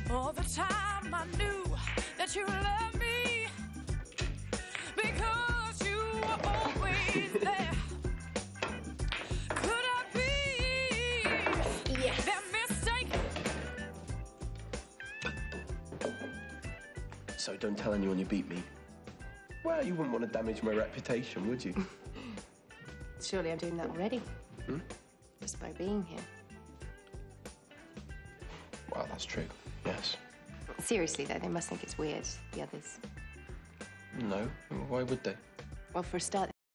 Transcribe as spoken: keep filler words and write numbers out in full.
All the time I knew that you loved me because you were always there. Could I be Yes. that mistake? So don't tell anyone you beat me. Well, you wouldn't want to damage my reputation, would you? Surely I'm doing that already. Hmm? Just by being here. Well, that's true, yes. Seriously, though, they must think it's weird, the others. No, why would they? Well, for a start,